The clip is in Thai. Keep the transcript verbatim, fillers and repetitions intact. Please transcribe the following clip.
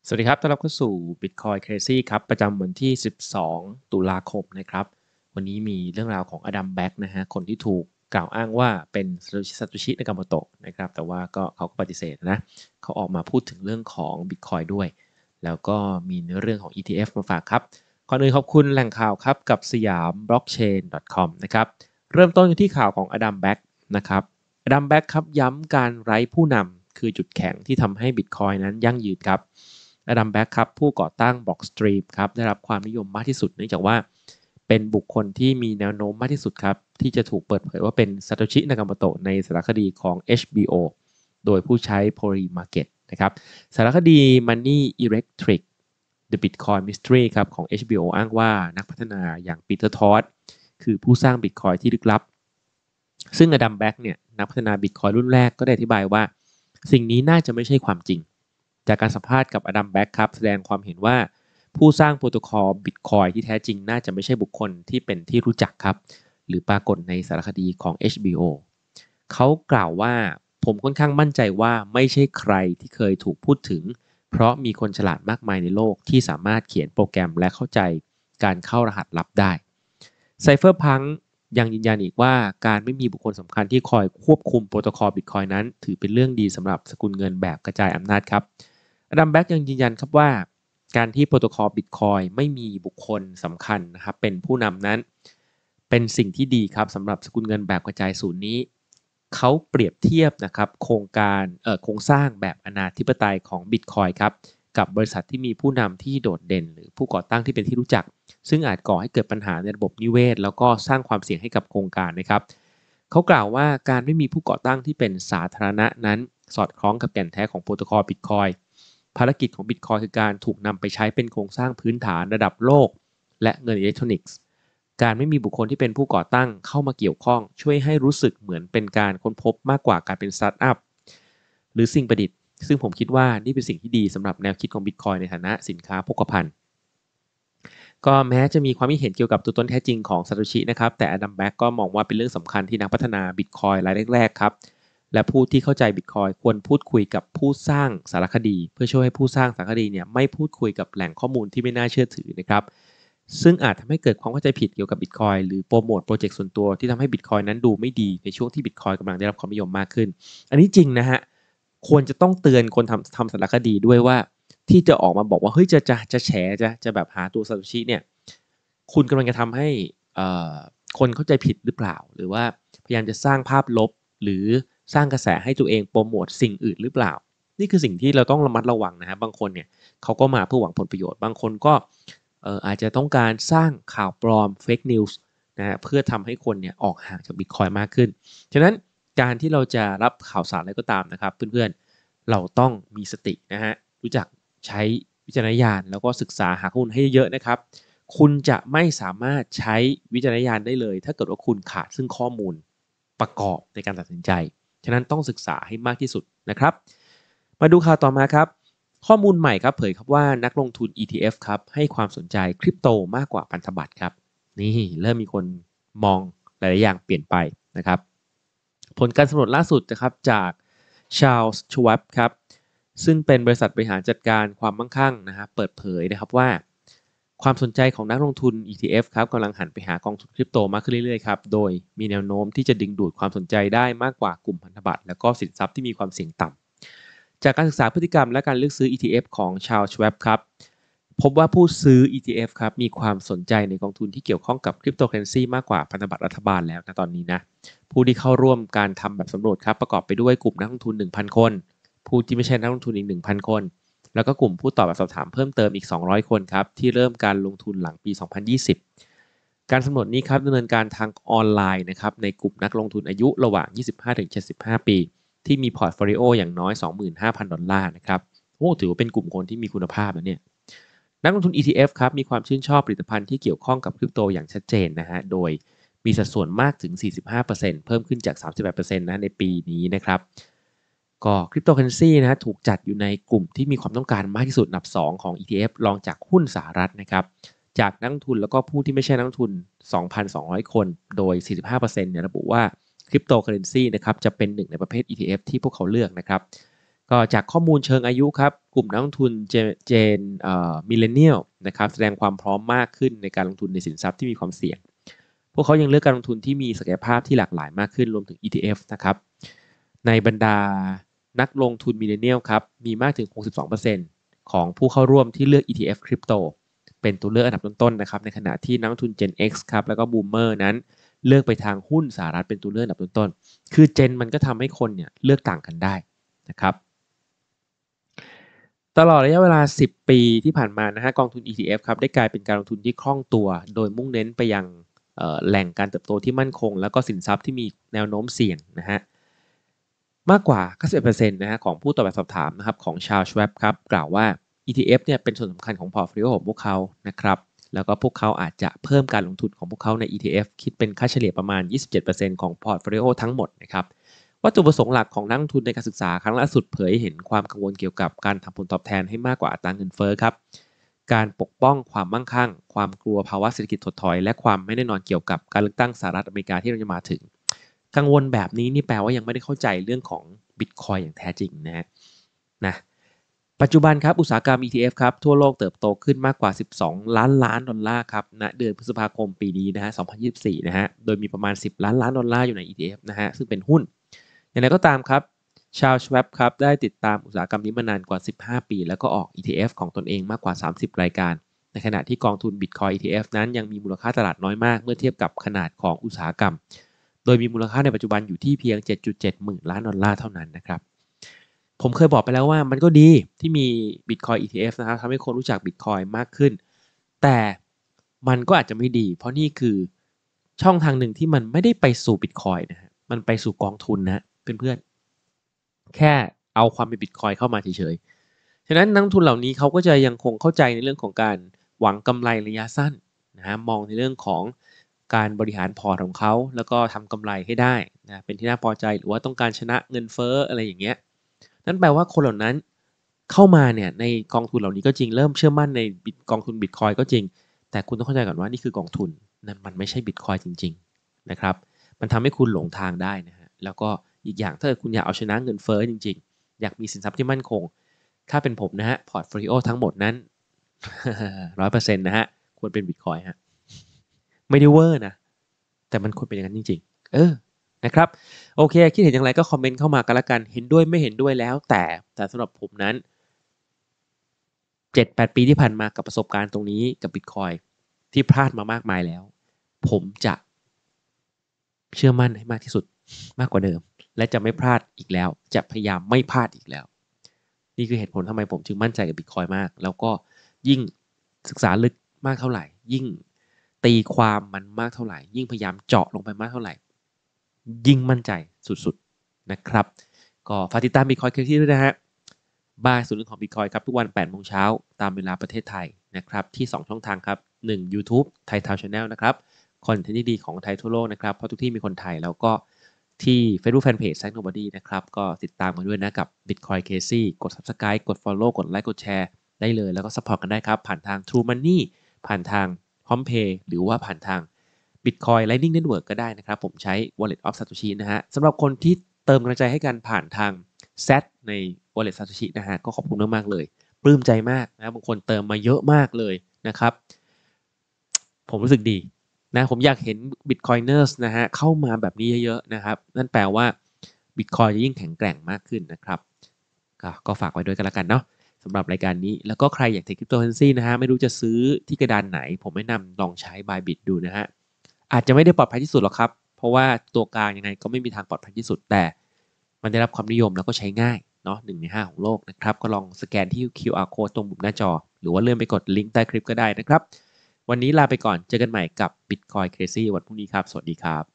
สวัสดีครับต้อนรับเข้าสู่ Bitcoin Crazy ครับประจำวันที่สิบสองตุลาคมนะครับวันนี้มีเรื่องราวของอดัมแบ็กนะฮะคนที่ถูกกล่าวอ้างว่าเป็นซาโตชินากาโมโตะนะครับแต่ว่าก็เขาก็ปฏิเสธนะเขาออกมาพูดถึงเรื่องของ Bitcoin ด้วยแล้วก็มีเนื้อเรื่องของ อี ที เอฟ มาฝากครับก่อนอื่นขอบคุณแหล่งข่าวครับกับสยาม บล็อกเชน ดอท คอม นะครับเริ่มต้นกันที่ข่าวของอดัมแบ็กนะครับอดัมแบ็กครับย้ำการไร้ผู้นำคือจุดแข็งที่ทำให้ Bitcoin นั้นยั่งยืนครับอดัมแบ็กครับผู้ก่อตั้ง Blockstream ครับได้รับความนิยมมากที่สุดเนื่องจากว่าเป็นบุคคลที่มีแนวโน้มมากที่สุดครับที่จะถูกเปิดเผยว่าเป็นซาโตชิ นากาโมโตะในสารคดีของ เอช บี โอ โดยผู้ใช้ Polymarket นะครับสารคดี Money Electric The Bitcoin Mystery ครับของ เอช บี โอ อ้างว่านักพัฒนาอย่างปีเตอร์ทอดคือผู้สร้าง Bitcoin ที่ลึกลับซึ่งอดัมแบ็กเนี่ยนักพัฒนา Bitcoin รุ่นแรกก็ได้อธิบายว่าสิ่งนี้น่าจะไม่ใช่ความจริงจากการสัมภาษณ์กับอดัมแบ็กครับแสดงความเห็นว่าผู้สร้างโปรโตคอล Bitcoin ที่แท้จริงน่าจะไม่ใช่บุคคลที่เป็นที่รู้จักครับหรือปรากฏในสารคดีของ เอช บี โอ เขากล่าวว่าผมค่อนข้างมั่นใจว่าไม่ใช่ใครที่เคยถูกพูดถึงเพราะมีคนฉลาดมากมายในโลกที่สามารถเขียนโปรแกรมและเข้าใจการเข้ารหัสลับได้ไซเฟอร์พังยังยืนยันอีกว่าการไม่มีบุคคลสำคัญที่คอยควบคุมโปรโตคอล Bitcoin นั้นถือเป็นเรื่องดีสำหรับสกุลเงินแบบกระจายอำนาจครับอดัมแบ็กยังยืนยันครับว่าการที่โปรโตคอล Bitcoin ไม่มีบุคคลสำคัญนะครับเป็นผู้นำนั้นเป็นสิ่งที่ดีครับสำหรับสกุลเงินแบบกระจายศูนย์นี้เขาเปรียบเทียบนะครับโครงการเอ่อโครงสร้างแบบอนาธิปไตยของ Bitcoin ครับกับบริษัทที่มีผู้นำที่โดดเด่นหรือผู้ก่อตั้งที่เป็นที่รู้จักซึ่งอาจก่อให้เกิดปัญหาในระบบนิเวศแล้วก็สร้างความเสี่ยงให้กับโครงการนะครับเขากล่าวว่าการไม่มีผู้ก่อตั้งที่เป็นสาธารณะนั้นสอดคล้องกับแก่นแท้ของโปรโตคอล Bitcoin ภารกิจของ Bitcoin คือการถูกนำไปใช้เป็นโครงสร้างพื้นฐานระดับโลกและเงินอิเล็กทรอนิกส์การไม่มีบุคคลที่เป็นผู้ก่อตั้งเข้ามาเกี่ยวข้องช่วยให้รู้สึกเหมือนเป็นการค้นพบมากกว่าการเป็นสตาร์ทอัพหรือสิ่งประดิษฐ์ซึ่งผมคิดว่านี่เป็นสิ่งที่ดีสำหรับแนวคิดของ Bitcoin ในฐานะสินค้าโภคภัณฑ์ก็แม้จะมีความคิดเห็นเกี่ยวกับตัวตนแท้จริงของซาโตชินะครับแต่อดัมแบ็กก็มองว่าเป็นเรื่องสำคัญที่นักพัฒนา Bitcoin รายแรกๆครับและผู้ที่เข้าใจ Bitcoin ควรพูดคุยกับผู้สร้างสารคดีเพื่อช่วยให้ผู้สร้างสารคดีเนี่ยไม่พูดคุยกับแหล่งข้อมูลที่ไม่น่าเชื่อถือนะครับซึ่งอาจทำให้เกิดความเข้าใจผิดเกี่ยวกับ Bitcoin หรือโปรโมทโปรเจกต์ส่วนตัวที่ทำให้ Bitcoin นั้นดูไม่ดีในช่วงที่ Bitcoin กำลังได้รับความนิยมมากขึ้นอันนี้จริงนะฮะควรจะต้องเตือนคนทำทำสารคดีด้วยว่าที่จะออกมาบอกว่าเฮ้ยจะจะจะแฉจะจะแบบหาตัวซาโตชิเนี่ยคุณกำลังจะทำให้คนเข้าใจผิดหรือเปล่าหรือว่าพยายามจะสร้างภาพลบหรือสร้างกระแสให้ตัวเองโปรโมทสิ่งอื่นหรือเปล่านี่คือสิ่งที่เราต้องระมัดระวังนะฮะบางคนเนี่ยเขาก็มาเพื่อหวังผลประโยชน์บางคนก็เอ่ออาจจะต้องการสร้างข่าวปลอม Fake News นะฮะเพื่อทำให้คนเนี่ยออกห่างจาก Bitcoin มากขึ้นฉะนั้นการที่เราจะรับข่าวสารอะไรก็ตามนะครับเพื่อนๆเราต้องมีสตินะฮะรู้จักใช้วิจารณญาณแล้วก็ศึกษาหาข้อมูลให้เยอะนะครับคุณจะไม่สามารถใช้วิจารณญาณได้เลยถ้าเกิดว่าคุณขาดซึ่งข้อมูลประกอบในการตัดสินใจฉะนั้นต้องศึกษาให้มากที่สุดนะครับมาดูข่าวต่อมาครับข้อมูลใหม่ครับเผยครับว่านักลงทุน อี ที เอฟ ครับให้ความสนใจคริปโตมากกว่าพันธบัตรครับนี่เริ่มมีคนมองหลายๆอย่างเปลี่ยนไปนะครับผลการสำรวจล่าสุดนะครับจาก Charles Schwab ครับซึ่งเป็นบริษัทบริหารจัดการความมั่งคั่งนะฮะเปิดเผยนะครับว่าความสนใจของนักลงทุน อี ที เอฟ ครับกำลังหันไปหากองทุนคริปโตมากขึ้นเรื่อยๆครับโดยมีแนวโน้มที่จะดึงดูดความสนใจได้มากกว่ากลุ่มพันธบัตรและก็สินทรัพย์ที่มีความเสี่ยงต่ำจากการศึกษาพฤติกรรมและการเลือกซื้อ อี ที เอฟ ของ Charles Schwab ครับพบว่าผู้ซื้อ อี ที เอฟ ครับมีความสนใจในกองทุนที่เกี่ยวข้องกับคริปโตเคอเรนซีมากกว่าพันธบัตรรัฐบาลแล้วนะตอนนี้นะผู้ที่เข้าร่วมการทำแบบสำรวจครับประกอบไปด้วยกลุ่มนักลงทุน หนึ่งพัน คนผู้ที่ไม่ใช่นักลงทุนอีก หนึ่งพัน คนแล้วก็กลุ่มผู้ตอบแบบสอบถามเพิ่มเติมอีกสองร้อยคนครับที่เริ่มการลงทุนหลังปีสองพันยี่สิบการสำรวจนี้ครับดำเนินการทางออนไลน์นะครับในกลุ่มนักลงทุนอายุระหว่าง ยี่สิบห้าถึงเจ็ดสิบห้า ปีที่มีพอร์ตโฟลิโออย่างน้อย สองหมื่นห้าพัน ดอลลาร์นะครับโอ้ถือว่าเป็นกลุ่มคนที่มีคุณภาพนะเนี่ยนักลงทุน อี ที เอฟ ครับมีความชื่นชอบผลิตภัณฑ์ที่เกี่ยวข้องกับคริปโตอย่างชัดเจนนะฮะโดยมีสัดส่วนมากถึง สี่สิบห้าเปอร์เซ็นต์ เพิ่มขึ้นจาก สามสิบแปดเปอร์เซ็นต์ นะในปีนี้นะครับก็คริปโตเคอเรนซีนะถูกจัดอยู่ในกลุ่มที่มีความต้องการมากที่สุดอันดับสองของ อี ที เอฟ รองจากหุ้นสหรัฐนะครับจากนักลงทุนแล้วก็ผู้ที่ไม่ใช่นักลงทุน สองพันสองร้อย คนโดย สี่สิบห้าเปอร์เซ็นต์ เนี่ยระบุว่าคริปโตเคอเรนซีนะครับจะเป็นหนึ่งในประเภท อี ที เอฟ ที่พวกเขาเลือกนะครับก็จากข้อมูลเชิงอายุครับกลุ่มนักลงทุนเจเจนเอ่อมิเลเนียลนะครับแสดงความพร้อมมากขึ้นในการลงทุนในสินทรัพย์ที่มีความเสี่ยงพวกเขายังเลือกการลงทุนที่มีศักยภาพที่หลากหลายมากขึ้นรวมถึง อี ที เอฟ นะครับในบรรดานักลงทุนมิเลเนียลครับมีมากถึง หกสิบสองเปอร์เซ็นต์ ของผู้เข้าร่วมที่เลือก อี ที เอฟ คริปโตเป็นตัวเลือกอันดับต้นๆนะครับในขณะที่นักลงทุน Gen X ครับแล้วก็ Boomer นั้นเลือกไปทางหุ้นสหรัฐเป็นตัวเลือกอันดับต้นๆคือ Gen มันก็ทำให้คนเนี่ยเลือกต่างกันได้นะครับตลอดระยะเวลาสิบปีที่ผ่านมานะฮะกองทุน อี ที เอฟ ครับได้กลายเป็นการลงทุนที่คล่องตัวโดยมุ่งเน้นไปยังแหล่งการเติบโตที่มั่นคงแล้วก็สินทรัพย์ที่มีแนวโน้มเสี่ยงนะฮะมากกว่า เก้าสิบเอ็ดเปอร์เซ็นต์ นะฮะของผู้ตอบแบบสอบถามนะครับของชาวชวบครับกล่าวว่า อี ที เอฟ เนี่ยเป็นส่วนสำคัญของพอร์ตโฟลิโอของพวกเขานะครับแล้วก็พวกเขาอาจจะเพิ่มการลงทุนของพวกเขาใน อี ที เอฟ คิดเป็นค่าเฉลี่ยประมาณ ยี่สิบเจ็ดเปอร์เซ็นต์ ของพอร์ตโฟลิโอทั้งหมดนะครับวัตถุประสงค์หลักของนักลงทุนในการศึกษาครั้งล่าสุดเผยเห็นความกังวลเกี่ยวกับการทำผลตอบแทนให้มากกว่าอัตราเงินเฟ้อครับการปกป้องความมั่งคั่งความกลัวภาวะเศรษฐกิจถดถอยและความไม่แน่นอนเกี่ยวกับการเลือกตั้งสหรัฐอเมริกาที่เราจะมาถึงกังวลแบบนี้นี่แปลว่ายังไม่ได้เข้าใจเรื่องของบิตคอยอย่างแท้จริงนะฮะนะปัจจุบันครับอุตสาหกรรม อี ที เอฟ ครับทั่วโลกเติบโตขึ้นมากกว่าสิบสองล้านล้านดอลลาร์ครับณเดือนพฤษภาคมปีนี้นะฮะสองพันยี่สิบสี่นะฮะโดยมีประมาณสิบล้านล้านดอลลาร์อยู่ใน อี ที เอฟ นะฮะซึ่งเป็นหุ้นอย่างไรก็ตามครับชาวชวบครับได้ติดตามอุตสาหกรรมนี้มานานกว่าสิบห้าปีแล้วก็ออก อี ที เอฟ ของตนเองมากกว่าสามสิบรายการในขณะที่กองทุน Bitcoin อี ที เอฟ นั้นยังมีมูลค่าตลาดน้อยมากเมื่อเทียบกับขนาดของอุตสาหกรรมโดยมีมูลค่าในปัจจุบันอยู่ที่เพียง เจ็ดจุดเจ็ด หมื่นล้านดอลลาร์เท่านั้นนะครับผมเคยบอกไปแล้วว่ามันก็ดีที่มี Bitcoin อี ที เอฟ นะครับทำให้คนรู้จัก Bitcoin มากขึ้นแต่มันก็อาจจะไม่ดีเพราะนี่คือช่องทางหนึ่งที่มันไม่ได้ไปสู่ Bitcoin นะฮะมันไปสู่กองทุนนะเพื่อนๆแค่เอาความเป็น Bitcoin เข้ามาเฉยๆฉะนั้นนักลงทุนเหล่านี้เขาก็จะยังคงเข้าใจในเรื่องของการหวังกำไรระยะสั้นนะฮะมองในเรื่องของการบริหารพอร์ตของเขาแล้วก็ทำกำไรให้ได้นะเป็นที่น่าพอใจหรือว่าต้องการชนะเงินเฟ้ออะไรอย่างเงี้ยนั่นแปลว่าคนเหล่านั้นเข้ามาเนี่ยในกองทุนเหล่านี้ก็จริงเริ่มเชื่อมั่นในกองทุน Bitcoin ก็จริงแต่คุณต้องเข้าใจก่อนว่านี่คือกองทุนนั่นมันไม่ใช่ Bitcoin จริงๆนะครับมันทำให้คุณหลงทางได้นะฮะแล้วก็อีกอย่างถ้าคุณอยากเอาชนะเงินเฟ้อจริงๆอยากมีสินทรัพย์ที่มั่นคงถ้าเป็นผมนะฮะพอร์ตโฟลิโอทั้งหมดนั้น ร้อยเปอร์เซ็นต์ นะฮะควรเป็น Bitcoin ฮะไม่ได้เวอร์นะแต่มันควรเป็นอย่างนั้นจริงๆเออนะครับโอเคคิดเห็นอย่างไรก็คอมเมนต์เข้ามากันละกันเห็นด้วยไม่เห็นด้วยแล้วแต่แต่สำหรับผมนั้น เจ็ดแปด ปีที่ผ่านมากับประสบการณ์ตรงนี้กับ Bitcoin ที่พลาดมามากมายแล้วผมจะเชื่อมั่นให้มากที่สุดมากกว่าเดิมและจะไม่พลาดอีกแล้วจะพยายามไม่พลาดอีกแล้วนี่คือเหตุผลทำไมผมจึงมั่นใจกับ Bitcoin มากแล้วก็ยิ่งศึกษาลึกมากเท่าไหร่ยิ่งตีความมันมากเท่าไหร่ยิ่งพยายามเจาะลงไปมากเท่าไหร่ยิ่งมั่นใจสุดๆนะครับก็ฝากติดตาม Bitcoin คลิปด้วยนะฮะบ่ายศูนย์ของ Bitcoin ครับทุกวัน แปดโมงเช้าตามเวลาประเทศไทยนะครับที่สองช่องทางครับหนึ่ง YouTube Thai Town Channel นะครับคอนเทนต์ดีของไทยทั่วโลกนะครับเพราะทุกที่มีคนไทยแล้วก็ที่ Facebook Fanpage Stack Nobody นะครับก็ติดตามกันด้วยนะกับ Bitcoin Casey กด Subscribe กด Follow กดไลค์กดแชร์ได้เลยแล้วก็ Support กันได้ครับผ่านทาง True Money ผ่านทาง PromptPay หรือว่าผ่านทาง Bitcoin Lightning Network ก็ได้นะครับผมใช้ Wallet of Satoshi นะฮะสำหรับคนที่เติมกำลังใจให้กันผ่านทาง แซด ใน Wallet Satoshi นะฮะก็ขอบคุณมากๆเลยปลื้มใจมากนะบางคนเติมมาเยอะมากเลยนะครับผมรู้สึกดีนะผมอยากเห็น Bitcoiners นะฮะเข้ามาแบบนี้เยอะๆนะครับนั่นแปลว่า Bitcoin จะยิ่งแข็งแกร่งมากขึ้นนะครับก็ก็ฝากไว้ด้วยกันแล้วกันเนาะสำหรับรายการนี้แล้วก็ใครอยากเทคคริปโตเคอเรนซีนะฮะไม่รู้จะซื้อที่กระดานไหนผมแนะนำลองใช้ Bybit ดูนะฮะอาจจะไม่ได้ปลอดภัยที่สุดหรอกครับเพราะว่าตัวกลางยังไงก็ไม่มีทางปลอดภัยที่สุดแต่มันได้รับความนิยมแล้วก็ใช้ง่ายเนาะหนึ่งในห้าของโลกนะครับก็ลองสแกนที่ คิว อาร์ Code ตรงมุมหน้าจอหรือว่าเลื่อนไปกดลิงก์ใต้คลิปก็ได้นะครับวันนี้ลาไปก่อนเจอกันใหม่กับ Bitcoin Crazy วันพรุ่งนี้ครับสวัสดีครับ